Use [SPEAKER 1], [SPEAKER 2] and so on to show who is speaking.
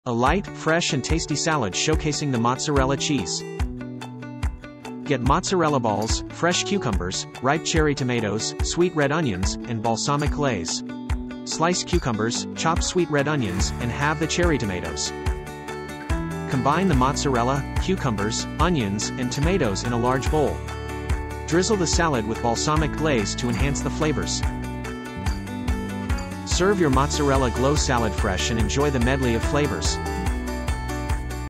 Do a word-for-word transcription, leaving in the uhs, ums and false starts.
[SPEAKER 1] A light, fresh and tasty salad showcasing the mozzarella cheese. Get mozzarella balls, fresh cucumbers, ripe cherry tomatoes, sweet red onions, and balsamic glaze. Slice cucumbers, chop sweet red onions, and halve the cherry tomatoes. Combine the mozzarella, cucumbers, onions, and tomatoes in a large bowl. Drizzle the salad with balsamic glaze to enhance the flavors. Serve your mozzarella glow salad fresh and enjoy the medley of flavors.